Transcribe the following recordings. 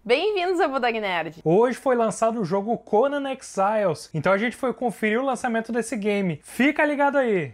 Bem-vindos ao Budog Nerd! Hoje foi lançado o jogo Conan Exiles, então a gente foi conferir o lançamento desse game. Fica ligado aí!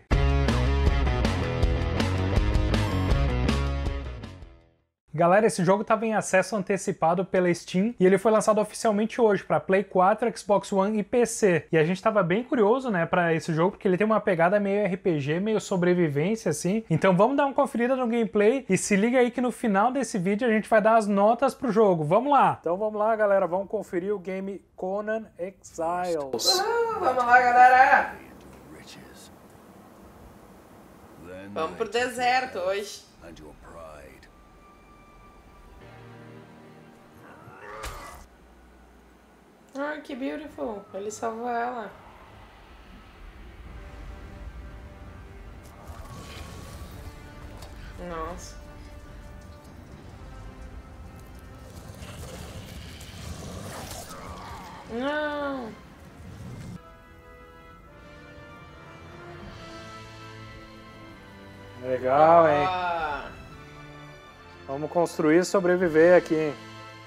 Galera, esse jogo estava em acesso antecipado pela Steam e ele foi lançado oficialmente hoje para Play 4, Xbox One e PC. E a gente estava bem curioso, né, para esse jogo, porque ele tem uma pegada meio RPG, meio sobrevivência, assim. Então vamos dar uma conferida no gameplay e se liga aí que no final desse vídeo a gente vai dar as notas pro jogo. Vamos lá! Então vamos lá, galera, vamos conferir o game Conan Exiles. Vamos lá, galera! Vamos pro deserto hoje. Ah, que beautiful. Ele salvou ela. Nossa. Não. Legal, hein? Vamos construir e sobreviver aqui, hein?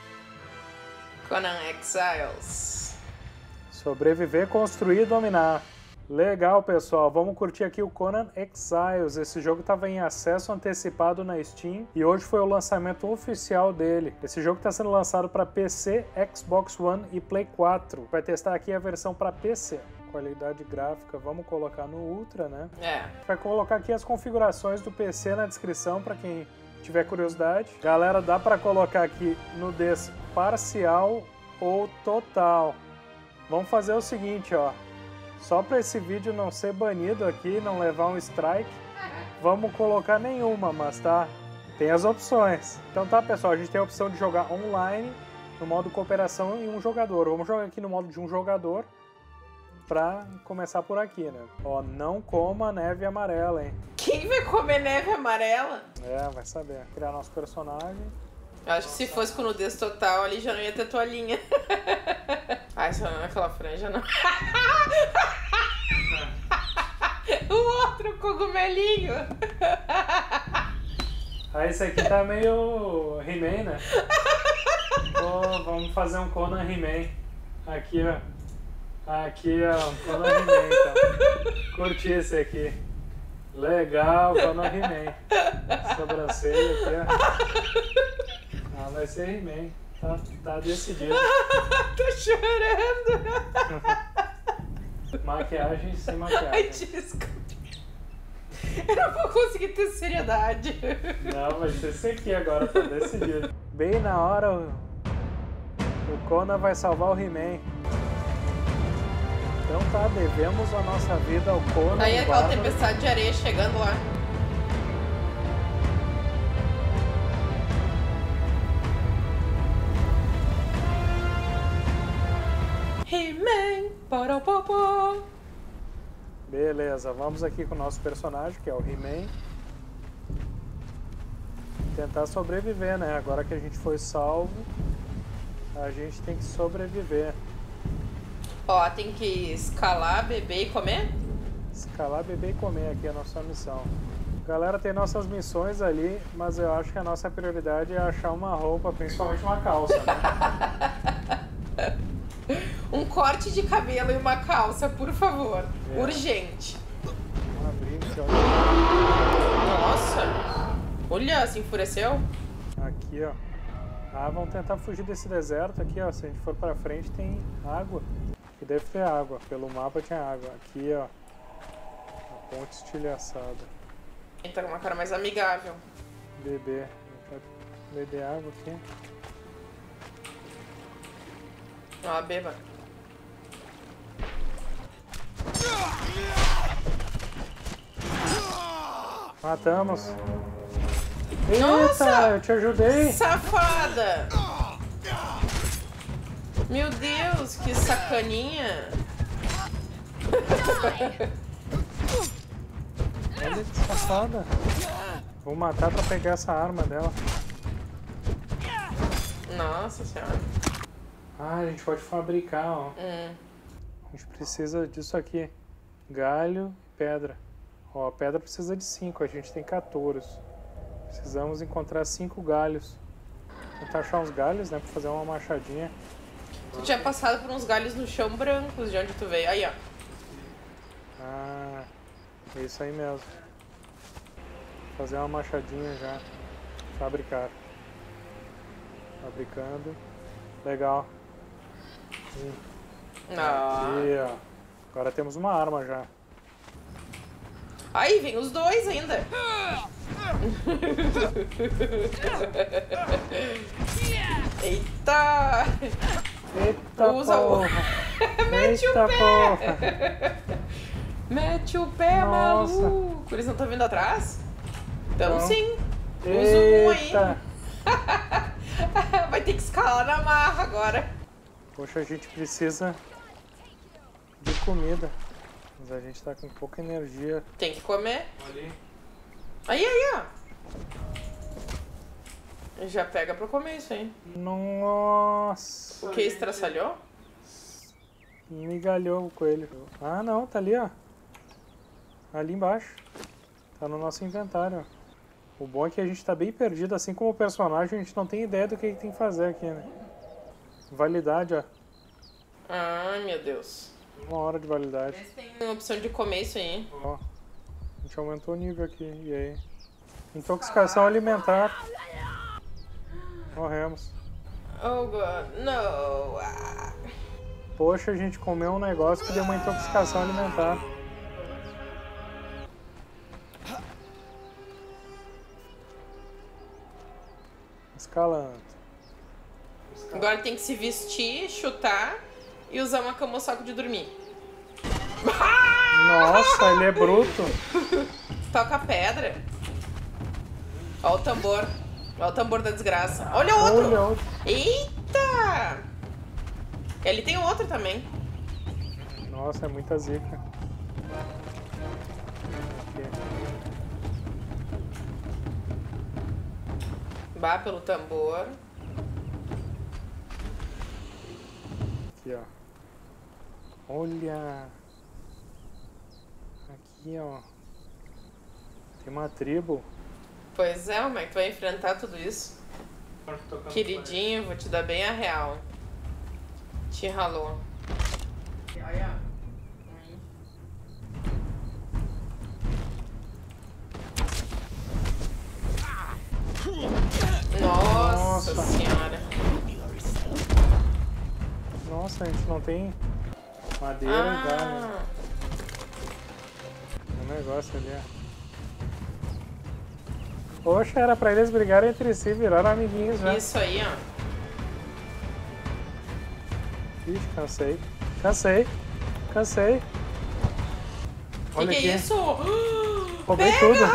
Conan Exiles. Sobreviver, construir e dominar. Legal, pessoal. Vamos curtir aqui o Conan Exiles. Esse jogo estava em acesso antecipado na Steam e hoje foi o lançamento oficial dele. Esse jogo está sendo lançado para PC, Xbox One e Play 4. Vai testar aqui a versão para PC. Qualidade gráfica, vamos colocar no Ultra, né? Vai colocar aqui as configurações do PC na descrição para quem tiver curiosidade. Galera, dá para colocar aqui nudez parcial ou total. Vamos fazer o seguinte, ó. Só para esse vídeo não ser banido aqui, não levar um strike, vamos colocar nenhuma, mas tá? Tem as opções. Então tá, pessoal, a gente tem a opção de jogar online, no modo cooperação em um jogador. Vamos jogar aqui no modo de um jogador, pra começar por aqui, né? Ó, não coma neve amarela, hein? Quem vai comer neve amarela? É, vai saber. Criar nosso personagem. Eu acho que se fosse com nudez total, ali já não ia ter toalhinha. Ai, só não naquela franja, não. O outro cogumelinho. Ah, esse aqui tá meio He-Man, né? Pô, vamos fazer um Conan He-Man. Aqui, ó. Aqui, ó, Conan He-Man, então. Curti esse aqui. Legal, Conan He-Man. Sobrancelha aqui, ó. Ah, vai ser He-Man. Tá decidido. Tô chorando. Maquiagem sem maquiagem. Ai, desculpa. Eu não vou conseguir ter seriedade. Não, vai ser esse aqui agora, tá decidido. Bem na hora, o Conan vai salvar o He-Man. Então tá, devemos a nossa vida ao Conan. Aí aquela tempestade de areia chegando lá. He-Man, poropopó. Beleza, vamos aqui com o nosso personagem, que é o He-Man. Tentar sobreviver, né? Agora que a gente foi salvo, a gente tem que sobreviver. Ó, tem que escalar, beber e comer? Escalar, beber e comer aqui é a nossa missão. Galera, tem nossas missões ali, mas eu acho que a nossa prioridade é achar uma roupa, principalmente uma calça, né? Um corte de cabelo e uma calça, por favor. É. Urgente. Vamos abrir, Nossa! Olha, se enfureceu. Aqui, ó. Ah, vamos tentar fugir desse deserto aqui, ó. Se a gente for pra frente, tem água. Aqui deve ter água. Pelo mapa tinha água. Aqui, ó. A ponte estilhaçada. Ele tá com uma cara mais amigável. Beber. Beber água aqui. Ó, beba. Matamos. Nossa! Eita, eu te ajudei. Safada! Meu Deus, que sacaninha. Olha que safada. Vou matar pra pegar essa arma dela. Nossa senhora. Ah, a gente pode fabricar, ó. A gente precisa disso aqui. Galho e pedra. Ó, a pedra precisa de 5, a gente tem 14. Precisamos encontrar 5 galhos. Tentar achar uns galhos, né? Pra fazer uma machadinha. Tu tinha passado por uns galhos no chão brancos de onde tu veio. Aí, ó. Ah, é isso aí mesmo. Fazer uma machadinha já. Fabricar. Fabricando. Legal. Aqui, ó. Agora temos uma arma já. Aí, vem os dois ainda. Eita! Eita Usa porra! Mete Eita o pé! porra! Mete o pé, Nossa. maluco! Eles não estão vindo atrás? Então Não. sim. Usa um aí. Eita! Vai ter que escalar na marra agora. Poxa, a gente precisa de comida. Mas a gente tá com pouca energia. Tem que comer. Ali. Aí, ó. Já pega pra comer isso aí. Nossa! O que estraçalhou? Migalhou o coelho. Ah, não, tá ali, ó. Ali embaixo. Tá no nosso inventário, ó. O bom é que a gente tá bem perdido, assim como o personagem, a gente não tem ideia do que tem que fazer aqui, né? Validade, ó. Ai, meu Deus. 1 hora de validade. Tem uma opção de comer isso aí. Ó, a gente aumentou o nível aqui, e aí? Intoxicação alimentar. Morremos. Oh, God, no. Ah. Poxa, a gente comeu um negócio que deu uma intoxicação alimentar. Escalando. Agora tem que se vestir, chutar e usar uma cama ou saco de dormir. Nossa, ele é bruto. Toca a pedra. Ó o tambor. Ó o tambor da desgraça. Olha outro. Olha outro. Eita! E ali tem outro também. Nossa, é muita zica. Aqui. Bah pelo tambor. Aqui, ó. Olha. Aqui, ó. Tem uma tribo. Pois é, como é que tu vai enfrentar tudo isso? Queridinho, vou te dar bem a real. Te ralou. Nossa senhora. Nossa, a gente não tem madeira e galho. Um negócio ali, ó. Poxa, era pra eles brigarem entre si, viraram amiguinhos já. Isso aí, ó. Ixi, cansei. Cansei. Cansei. Olha Que aqui. é isso? Roubei Pega tudo.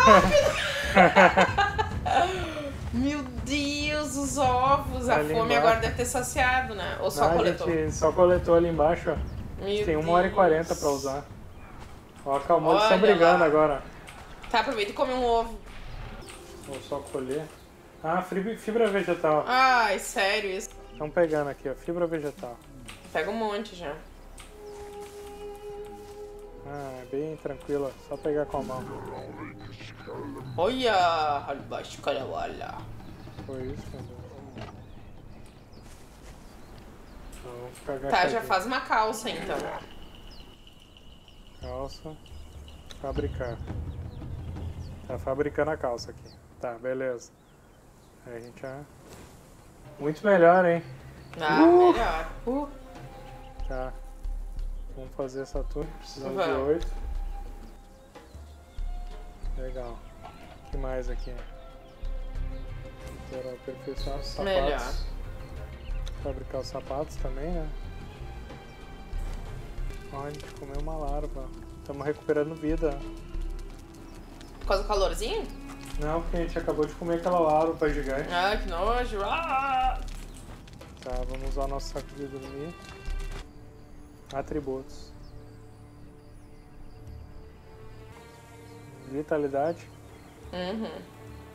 Meu Deus, os ovos. A Ali fome embaixo. agora deve ter saciado, né? Ou só A coletou? gente só coletou ali embaixo, ó. Meu Tem 1 Deus. hora e 40 pra usar. Ó, acalmou, eles estão Olha brigando lá. agora. Tá, aproveita e come um ovo. Vou só colher. Ah, fibra vegetal. Ai, sério isso. Estão pegando aqui, ó. Fibra vegetal. Pega um monte já. Ah, é bem tranquila. Só pegar com a mão. Olha, olha. Foi isso, meu Deus. Então, vamos ficar Tá, agachadinho. já faz uma calça então. Calça. Fabricar. Tá fabricando a calça aqui. Tá, beleza. Aí a gente já... Muito melhor, hein? Ah, melhor. Tá. Vamos fazer essa túnica. Precisamos de Vamos. 8. Legal. O que mais aqui? Quero aperfeiçoar os sapatos. Melhor. Fabricar os sapatos também, né? Ó, a gente comeu uma larva. Estamos recuperando vida. Por causa do calorzinho? Não, porque a gente acabou de comer aquela larva gigante. Ah, que nojo. Ah! Tá, vamos usar o nosso saco de dormir. Atributos. Vitalidade. Uhum.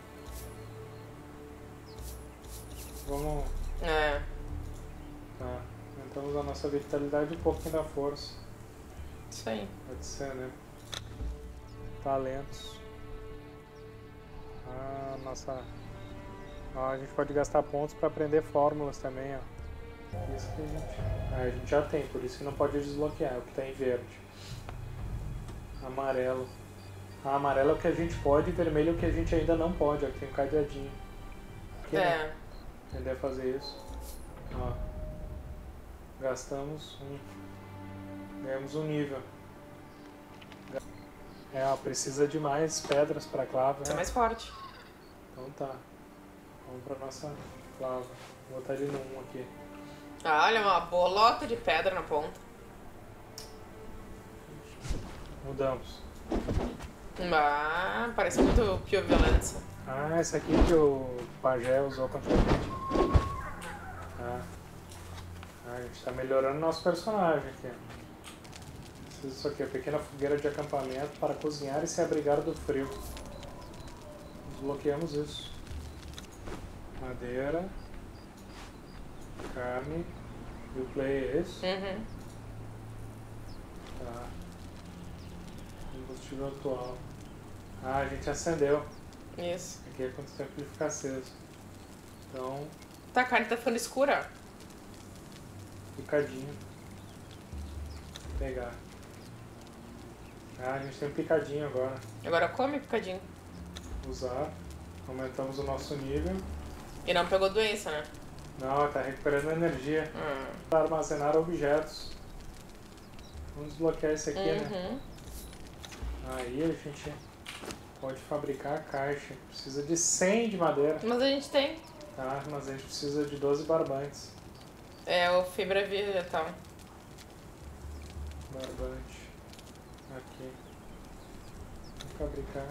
Vamos... É. Tá. Aumentamos a nossa vitalidade e um pouquinho da força. Isso aí. Pode ser, né? Talentos. Ah, Ó, a gente pode gastar pontos para aprender fórmulas também, ó. Isso que a gente já tem, por isso que não pode desbloquear, é o que tá em verde. Amarelo. Amarelo é o que a gente pode, vermelho é o que a gente ainda não pode, ó, que tem um cadeadinho. Aqui, né? Aprender a fazer isso. Ó. Gastamos ganhamos um nível. Ó, precisa de mais pedras pra clava. É mais forte. Então tá. Vamos pra nossa clava. Vou botar ele no 1 aqui. Olha, uma bolota de pedra na ponta. Mudamos. Parece muito Pure Violence. Esse aqui que o Pajé usou contra a gente. A gente tá melhorando nosso personagem aqui. Isso aqui, a pequena fogueira de acampamento para cozinhar e se abrigar do frio. Desbloqueamos isso. Madeira. Carne. E o play é esse? Uhum. Tá. Combustível atual. A gente acendeu. Isso. Aqui é quanto tempo ele fica aceso. Então, Tá, a carne tá ficando escura. picadinho. Vou pegar. A gente tem um picadinho agora. Agora come picadinho. Usar. Aumentamos o nosso nível. E não pegou doença, né? Não, tá recuperando energia. Para armazenar objetos. Vamos desbloquear esse aqui, né? Aí a gente pode fabricar a caixa. Precisa de 100 de madeira. Mas a gente tem. Tá, mas a gente precisa de 12 barbantes. É o fibra vegetal. Barbante. Aqui. Vamos fabricar.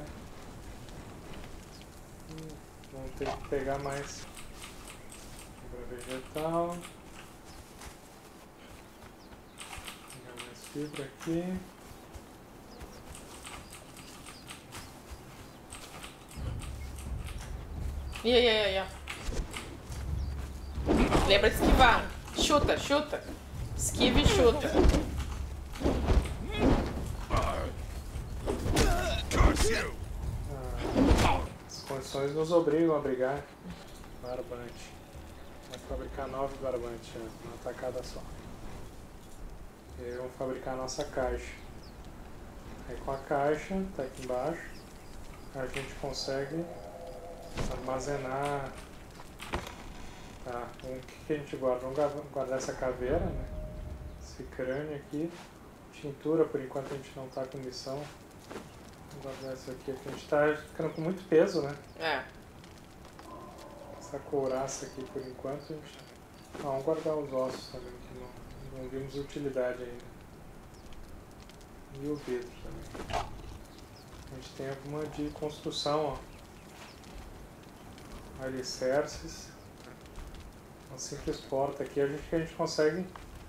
Vamos ter que pegar mais fibra vegetal. Pegar mais fibra aqui. Ia. Lembra de esquivar. Chuta. Esquiva e chuta. As condições nos obrigam a brigar. Barbante. Vamos fabricar 9 barbantes, uma tacada só. E aí vamos fabricar a nossa caixa. Aí com a caixa, tá aqui embaixo, a gente consegue armazenar. Tá, o que a gente guarda? Vamos guardar essa caveira, né? Esse crânio aqui. Tintura, por enquanto a gente não tá com missão. Vamos guardar isso aqui, porque a gente tá ficando com muito peso, né? Essa couraça aqui por enquanto a gente... vamos guardar os ossos também, que não vimos utilidade ainda. E o vidro também. A gente tem alguma de construção, ó. Alicerces. Uma simples porta aqui, a gente consegue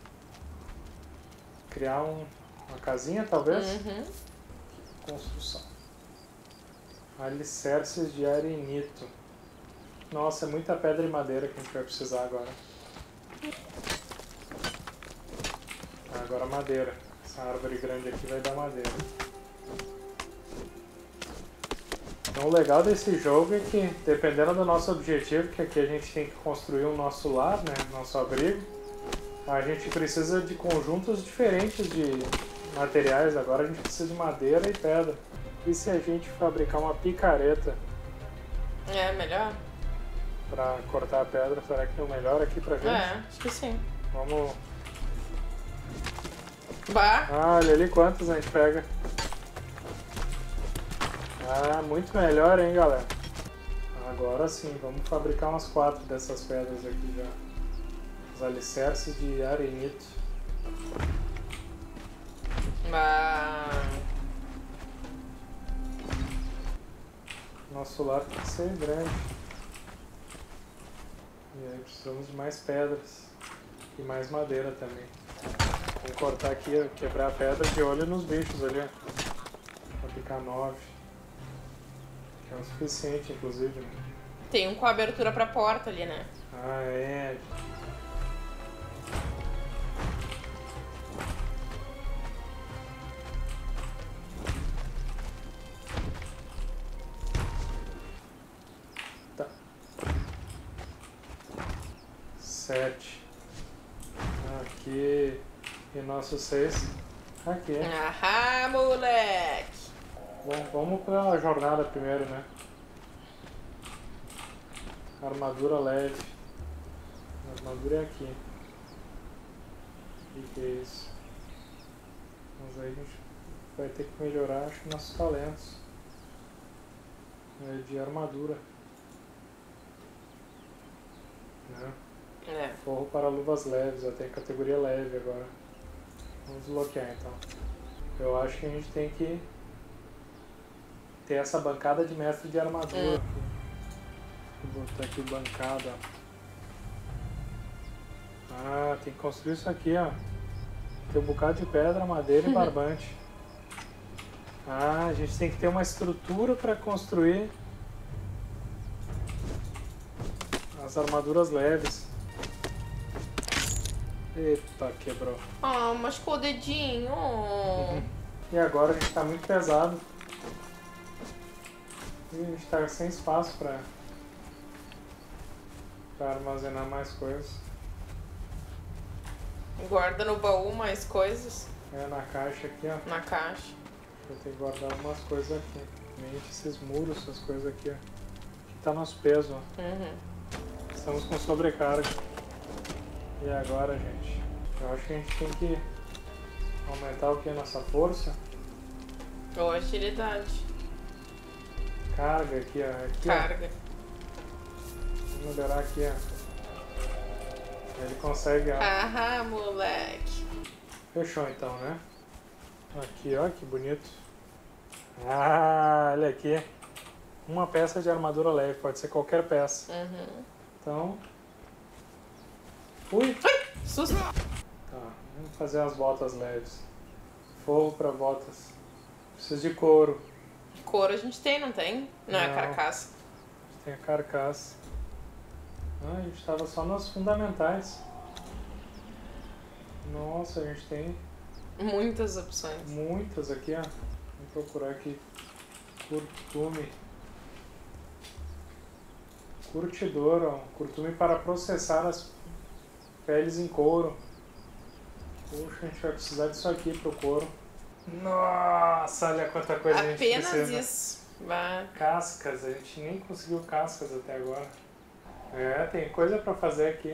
criar uma casinha, talvez? Construção. Alicerces de arenito. Nossa, é muita pedra e madeira que a gente vai precisar agora. Agora madeira. Essa árvore grande aqui vai dar madeira. Então o legal desse jogo é que, dependendo do nosso objetivo, que aqui a gente tem que construir o nosso lar, né, nosso abrigo, a gente precisa de conjuntos diferentes de materiais. Agora a gente precisa de madeira e pedra. E se a gente fabricar uma picareta? É melhor? Pra cortar a pedra, será que é o melhor aqui pra gente? Acho que sim. Vamos... Olha ali quantos a gente pega. Muito melhor, hein, galera? Agora sim, vamos fabricar umas 4 dessas pedras aqui já. Os alicerces de arenito. Nosso lar tem que ser grande. E aí precisamos de mais pedras. E mais madeira também. Vamos cortar aqui, quebrar a pedra de olho nos bichos ali, ó. Fabricar 9. Que é o suficiente, inclusive, né? Tem um com abertura pra porta ali, né? É. Tá. Aqui. E nossos 6. Aqui. Ahá, moleque! Bom, vamos pra jornada primeiro, né? Armadura leve. A armadura é aqui. O que é isso? Mas aí a gente vai ter que melhorar, acho, nossos talentos. De armadura. Né? É. Forro para luvas leves, eu tenho categoria leve agora. Vamos desbloquear então. Eu acho que a gente tem que ter essa bancada de mestre de armadura. Vou botar aqui bancada. Ah, tem que construir isso aqui, ó. Tem um bocado de pedra, madeira e barbante. Ah, a gente tem que ter uma estrutura para construir as armaduras leves. Eita, quebrou. Ah, machucou o dedinho. E agora a gente tá muito pesado. E a gente tá sem espaço para armazenar mais coisas. Guarda no baú mais coisas. É, na caixa aqui, ó. Na caixa. Eu tenho que guardar algumas coisas aqui. Principalmente esses muros, essas coisas aqui, ó. Aqui tá nosso peso, ó. Estamos com sobrecarga. E agora, gente? Eu acho que a gente tem que aumentar o que? Nossa força. Ou agilidade. Carga aqui, ó. Aqui, Carga. ó. Vou melhorar aqui, ó. Ele consegue, ó. Aham, moleque. Fechou então, né? Aqui, ó, que bonito. Ah, olha aqui. Uma peça de armadura leve, pode ser qualquer peça. Então... Ui! Susto! Tá, vamos fazer as botas leves. Forro para botas. Preciso de couro. Couro a gente tem, não tem? Não, é carcaça. Tem a carcaça. Ah, a gente tava só nas fundamentais. Nossa, a gente tem Muitas opções. muitas aqui, ó. Vamos procurar aqui. Curtume. Curtidor, ó. Curtume para processar as peles em couro. Puxa, a gente vai precisar disso aqui pro couro. Nossa, olha quanta coisa a gente precisa. Apenas isso. Vai. Cascas, a gente nem conseguiu cascas até agora. É, tem coisa pra fazer aqui.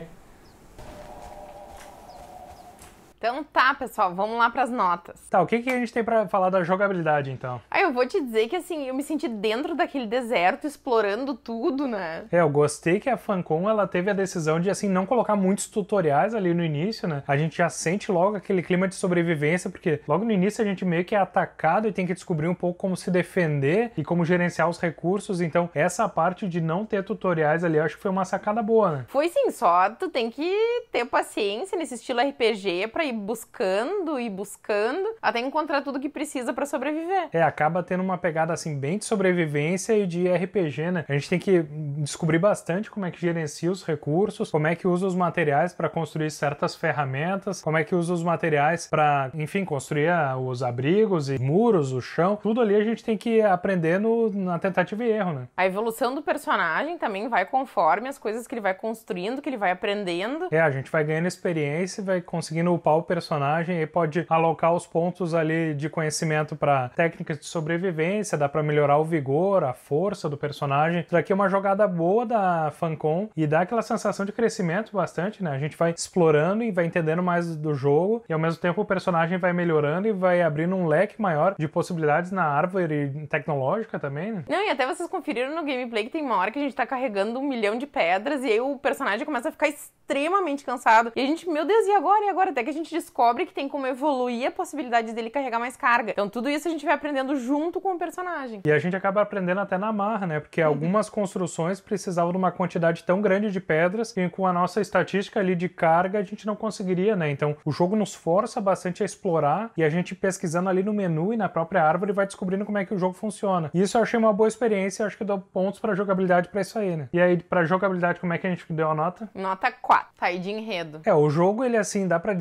Então tá, pessoal, vamos lá pras notas. Tá, o que a gente tem pra falar da jogabilidade, então? Aí eu vou te dizer que, assim, eu me senti dentro daquele deserto, explorando tudo, né? É, eu gostei que a Famicom, ela teve a decisão de, assim, não colocar muitos tutoriais ali no início, né? A gente já sente logo aquele clima de sobrevivência, porque logo no início a gente meio que é atacado e tem que descobrir um pouco como se defender e como gerenciar os recursos. Então, essa parte de não ter tutoriais ali, eu acho que foi uma sacada boa, né? Foi sim, só tu tem que ter paciência nesse estilo RPG pra ir buscando e buscando até encontrar tudo que precisa pra sobreviver. É, acaba tendo uma pegada assim bem de sobrevivência e de RPG, né? A gente tem que descobrir bastante como é que gerencia os recursos, como é que usa os materiais para construir certas ferramentas, como é que usa os materiais para, enfim, construir os abrigos e muros, o chão. Tudo ali a gente tem que aprender na tentativa e erro, né? A evolução do personagem também vai conforme as coisas que ele vai construindo, que ele vai aprendendo. É, a gente vai ganhando experiência, vai conseguindo upar o personagem e pode alocar os pontos ali de conhecimento para técnicas de sobrevivência, dá para melhorar o vigor, a força do personagem. Isso daqui é uma jogada boa da Famicom e dá aquela sensação de crescimento bastante, né? A gente vai explorando e vai entendendo mais do jogo e ao mesmo tempo o personagem vai melhorando e vai abrindo um leque maior de possibilidades na árvore tecnológica também, né? Não, e até vocês conferiram no gameplay que tem uma hora que a gente tá carregando 1 milhão de pedras e aí o personagem começa a ficar extremamente cansado. E a gente, meu Deus, e agora? E agora? Até que a gente descobre que tem como evoluir a possibilidade dele carregar mais carga. Então tudo isso a gente vai aprendendo junto com o personagem. E a gente acaba aprendendo até na marra, né? Porque algumas construções precisavam de uma quantidade tão grande de pedras que com a nossa estatística ali de carga a gente não conseguiria, né? Então o jogo nos força bastante a explorar e a gente pesquisando ali no menu e na própria árvore vai descobrindo como é que o jogo funciona. E isso eu achei uma boa experiência, acho que dou pontos pra jogabilidade pra isso aí, né? E aí, pra jogabilidade, como é que a gente deu a nota? Nota 4. Tá aí de enredo. É, o jogo, ele assim, dá pra dizer que ele é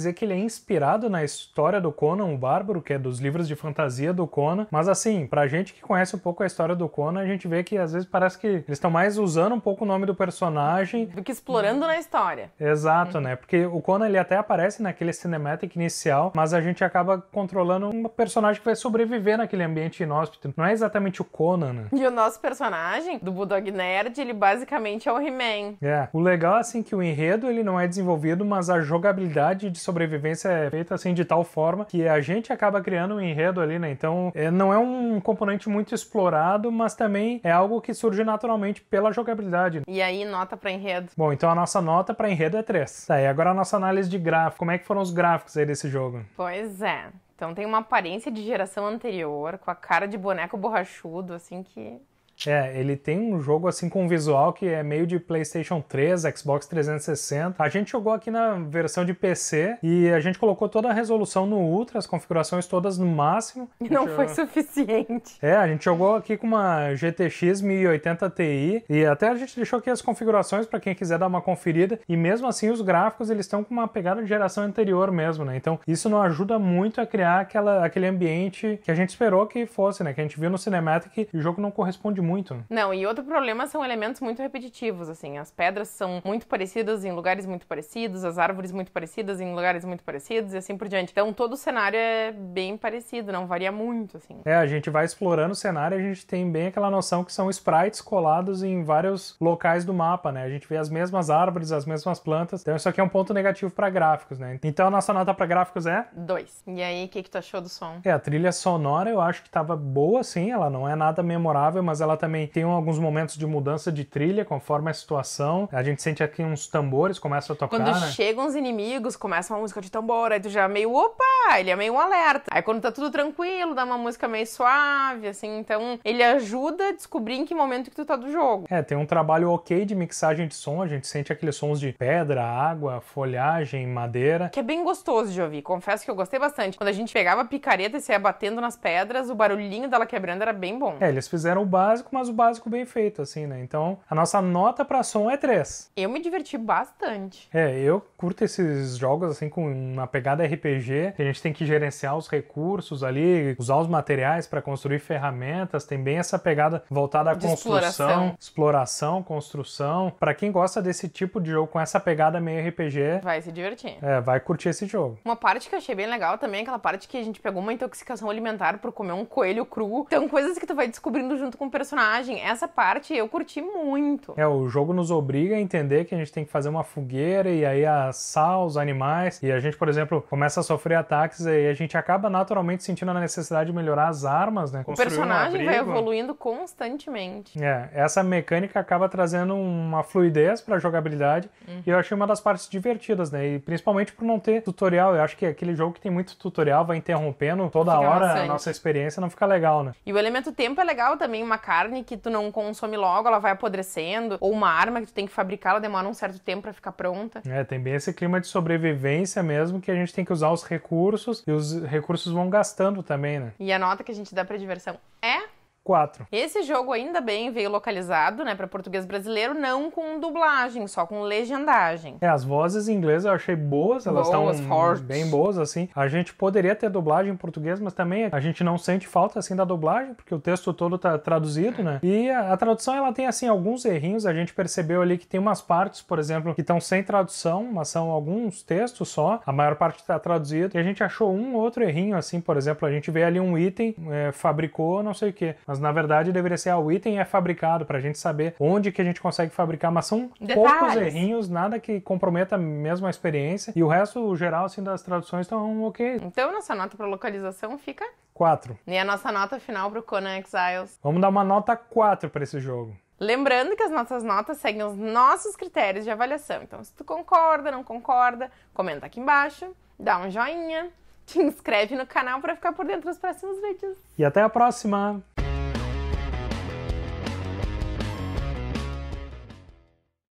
inspirado na história do Conan o Bárbaro, que é dos livros de fantasia do Conan, mas assim, pra gente que conhece um pouco a história do Conan, a gente vê que às vezes parece que eles estão mais usando um pouco o nome do personagem do que explorando na história. Exato, né? Porque o Conan, ele até aparece naquele cinematic inicial, mas a gente acaba controlando um personagem que vai sobreviver naquele ambiente inóspito. Não é exatamente o Conan, né? E o nosso personagem, do Bulldog Nerd, ele basicamente é o He-Man. O legal é assim que o enredo ele não é desenvolvido, mas a jogabilidade de sobrevivência é feita assim de tal forma que a gente acaba criando um enredo ali, né? Então não é um componente muito explorado, mas também é algo que surge naturalmente pela jogabilidade. E aí, nota pra enredo? Bom, então a nossa nota pra enredo é 3. Tá, e agora a nossa análise de gráfico. Como é que foram os gráficos aí desse jogo? Pois é. Então tem uma aparência de geração anterior, com a cara de boneco borrachudo, assim que... Ele tem um jogo assim com um visual que é meio de PlayStation 3, Xbox 360. A gente jogou aqui na versão de PC e a gente colocou toda a resolução no Ultra, as configurações todas no máximo. E não foi suficiente. A gente jogou aqui com uma GTX 1080 Ti e até a gente deixou aqui as configurações para quem quiser dar uma conferida. E mesmo assim os gráficos eles estão com uma pegada de geração anterior mesmo, né? Então isso não ajuda muito a criar aquele ambiente que a gente esperou que fosse, né? Que a gente viu no Cinematic e o jogo não corresponde muito. Não, e outro problema são elementos muito repetitivos, assim. As pedras são muito parecidas em lugares muito parecidos, as árvores muito parecidas em lugares muito parecidos e assim por diante. Então todo o cenário é bem parecido, não varia muito, assim. A gente vai explorando o cenário e a gente tem bem aquela noção que são sprites colados em vários locais do mapa, né? A gente vê as mesmas árvores, as mesmas plantas. Então isso aqui é um ponto negativo para gráficos, né? Então a nossa nota para gráficos é? 2. E aí, o que tu achou do som? A trilha sonora eu acho que tava boa, sim. Ela não é nada memorável, mas ela também tem alguns momentos de mudança de trilha conforme a situação. A gente sente aqui uns tambores, começa a tocar, quando né? chegam os inimigos, começa uma música de tambor, aí tu já meio, opa, ele é meio um alerta. Aí quando tá tudo tranquilo, dá uma música meio suave, assim, então ele ajuda a descobrir em que momento que tu tá do jogo. Tem um trabalho ok de mixagem de som, a gente sente aqueles sons de pedra, água, folhagem, madeira. Que é bem gostoso de ouvir, confesso que eu gostei bastante. Quando a gente pegava a picareta e saia batendo nas pedras, o barulhinho dela quebrando era bem bom. Eles fizeram o básico, mas o básico bem feito, assim, né? Então, a nossa nota pra som é 3. Eu me diverti bastante. Eu curto esses jogos, assim, com uma pegada RPG, que a gente tem que gerenciar os recursos ali, usar os materiais pra construir ferramentas, tem bem essa pegada voltada à construção, exploração, construção. Pra quem gosta desse tipo de jogo com essa pegada meio RPG... vai se divertir. Vai curtir esse jogo. Uma parte que eu achei bem legal também é aquela parte que a gente pegou uma intoxicação alimentar por comer um coelho cru. Então, coisas que tu vai descobrindo junto com o personagem. Essa parte eu curti muito. O jogo nos obriga a entender que a gente tem que fazer uma fogueira e aí assar os animais. E a gente, por exemplo, começa a sofrer ataques e a gente acaba naturalmente sentindo a necessidade de melhorar as armas, né? O personagem vai evoluindo constantemente. Essa mecânica acaba trazendo uma fluidez pra jogabilidade e eu achei uma das partes divertidas, né? E principalmente por não ter tutorial. Eu acho que aquele jogo que tem muito tutorial vai interrompendo toda hora maçante. A nossa experiência não fica legal, né? E o elemento tempo é legal também, uma carne que tu não consome logo, ela vai apodrecendo, ou uma arma que tu tem que fabricar, ela demora um certo tempo pra ficar pronta. Tem bem esse clima de sobrevivência mesmo, que a gente tem que usar os recursos, e os recursos vão gastando também, né? E a nota que a gente dá pra diversão é... 4. Esse jogo ainda bem veio localizado, né, para português brasileiro, não com dublagem, só com legendagem. As vozes em inglês eu achei boas, elas estão bem boas, assim. A gente poderia ter dublagem em português, mas também a gente não sente falta, assim, da dublagem, porque o texto todo tá traduzido, né? E a tradução, ela tem, assim, alguns errinhos. A gente percebeu ali que tem umas partes, por exemplo, que estão sem tradução, mas são alguns textos só. A maior parte tá traduzido. E a gente achou um outro errinho, assim, por exemplo, a gente vê ali um item, fabricou não sei o quê. Mas, na verdade, deveria ser o item é fabricado, pra gente saber onde que a gente consegue fabricar, mas são poucos errinhos, nada que comprometa mesmo a experiência, e o resto, o geral, assim, das traduções estão ok. Então, nossa nota pra localização fica... 4. E a nossa nota final pro Conan Exiles? Vamos dar uma nota 4 pra esse jogo. Lembrando que as nossas notas seguem os nossos critérios de avaliação. Então, se tu concorda, não concorda, comenta aqui embaixo, dá um joinha, te inscreve no canal pra ficar por dentro dos próximos vídeos. E até a próxima!